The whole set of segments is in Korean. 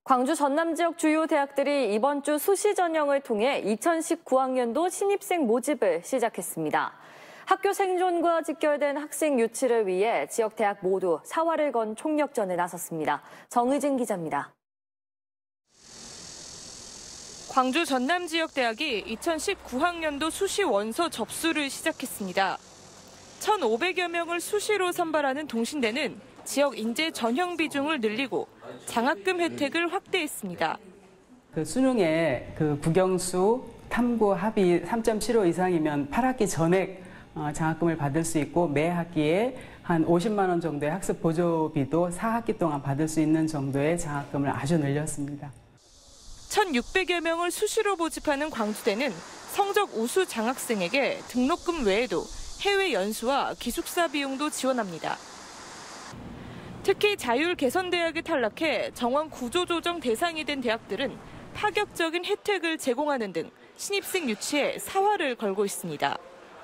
광주 전남 지역 주요 대학들이 이번 주 수시 전형을 통해 2019학년도 신입생 모집을 시작했습니다. 학교 생존과 직결된 학생 유치를 위해 지역 대학 모두 사활을 건 총력전에 나섰습니다. 정의진 기자입니다. 광주 전남 지역 대학이 2019학년도 수시 원서 접수를 시작했습니다. 1,500여 명을 수시로 선발하는 동신대는 지역 인재 전형 비중을 늘리고 장학금 혜택을 확대했습니다. 수능에 국영수, 탐구 합이 3.75 이상이면 8학기 전액 장학금을 받을 수 있고 매 학기에 한 50만 원 정도의 학습 보조비도 4학기 동안 받을 수 있는 정도의 장학금을 아주 늘렸습니다. 1,600여 명을 수시로 모집하는 광주대는 성적 우수 장학생에게 등록금 외에도 해외 연수와 기숙사 비용도 지원합니다. 특히 자율 개선대학에 탈락해 정원 구조조정 대상이 된 대학들은 파격적인 혜택을 제공하는 등 신입생 유치에 사활을 걸고 있습니다.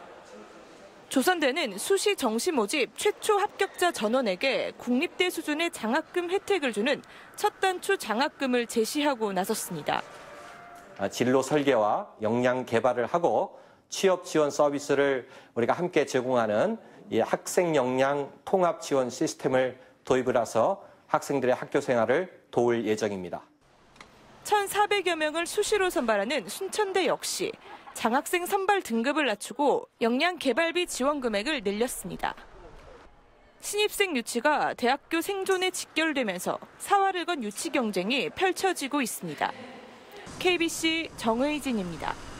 조선대는 수시 정시 모집 최초 합격자 전원에게 국립대 수준의 장학금 혜택을 주는 첫 단추 장학금을 제시하고 나섰습니다. 진로 설계와 역량 개발을 하고 취업 지원 서비스를 우리가 함께 제공하는 이 학생 역량 통합 지원 시스템을 도입을 해서 학생들의 학교 생활을 도울 예정입니다. 1,400여 명을 수시로 선발하는 순천대 역시 장학생 선발 등급을 낮추고 역량 개발비 지원 금액을 늘렸습니다. 신입생 유치가 대학교 생존에 직결되면서 사활을 건 유치 경쟁이 펼쳐지고 있습니다. KBC 정의진입니다.